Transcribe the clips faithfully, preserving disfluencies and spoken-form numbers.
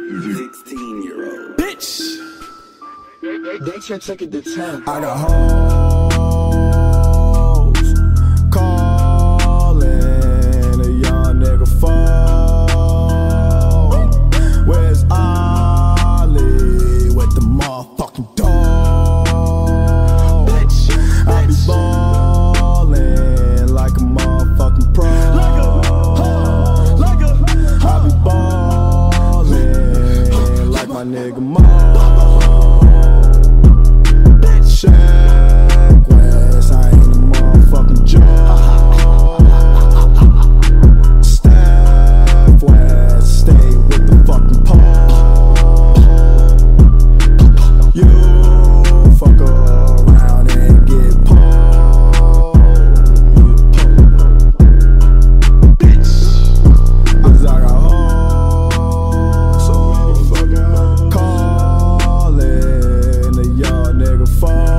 sixteen year old bitch. They, they, they should take it to ten. I got hoes calling a young nigga phone. Where's Ollie with the motherfucking dog? Bitch, I be ballin' like a motherfucking pro. Like a, huh, like a, huh. I be ballin' like my nigga Mo. Sheck Wes, I ain't a motherfucking joke. Steph Wes, stay with the fucking pole. You fuck around and get pulled. Bitch, I just got hoes, so motherfucking calling a young nigga phone.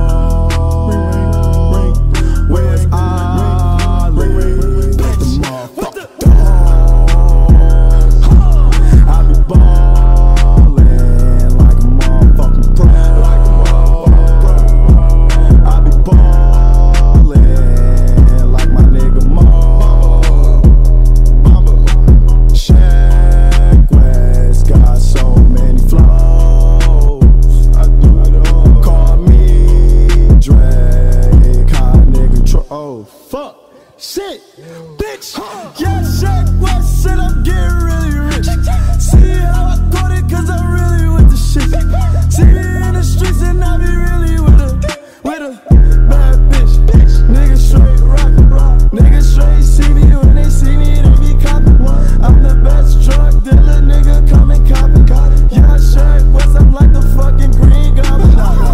Oh, fuck, shit, bitch, yeah, Sheck Wes said I'm getting really rich. See how I got it, cause I'm really with the shit. See me in the streets and I be really with a, with a bad bitch. Niggas straight rockin', niggas straight see me when they see me, they be coppin'. I'm the best drug dealer, nigga, come and coppin'. Yeah, Sheck Wes, I'm like the fucking Green Goblin.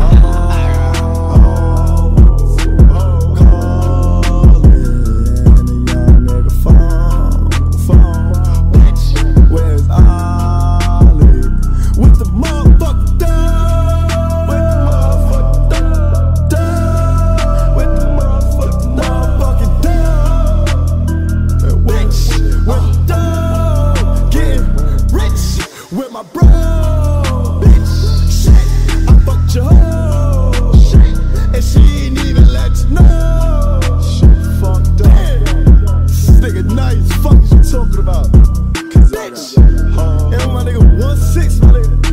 With my bro, bitch, shit, I fucked your hoe, shit, and she ain't even let you know. Shit, fucked up. This nigga nice, fuck is you talking about? Cause bitch, and my nigga one six, my nigga.